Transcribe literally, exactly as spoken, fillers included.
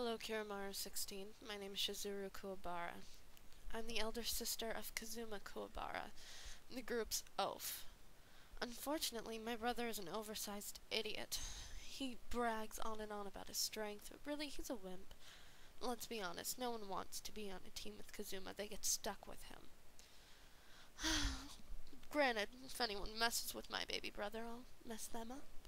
Hello, Kiramaru sixteen. My name is Shizuru Kuwabara. I'm the elder sister of Kazuma Kuwabara, the group's oaf. Unfortunately, my brother is an oversized idiot. He brags on and on about his strength, but really he's a wimp. Let's be honest, no one wants to be on a team with Kazuma. They get stuck with him. Granted, if anyone messes with my baby brother, I'll mess them up.